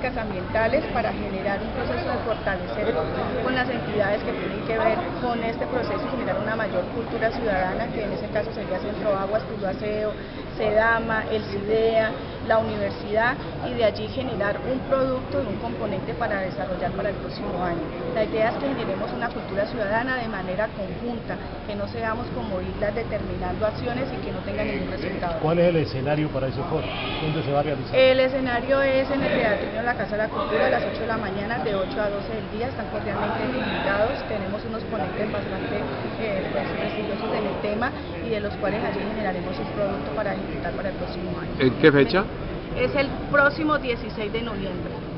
políticas ambientales para generar un proceso de fortalecer con las entidades que tienen que ver con este proceso y generar una mayor cultura ciudadana, que en ese caso sería Centro Aguas, Puro Aseo, SEDAMA, el CIDEA, la universidad, y de allí generar un producto y un componente para desarrollar para el próximo año. La idea es que generemos una cultura ciudadana de manera conjunta, que no seamos como islas determinando acciones y que no tengan ningún resultado. ¿Cuál es el escenario para ese foro? ¿Dónde se va a realizar? El escenario es en el Teatrino de la Casa de la Cultura a las 8 de la mañana, de 8 a 12 del día. Están cordialmente invitados. Tenemos unos ponentes bastante prestigiosos en el tema y de los cuales allí generaremos un producto para ejecutar para el próximo año. ¿En qué fecha? Es el próximo 16 de noviembre.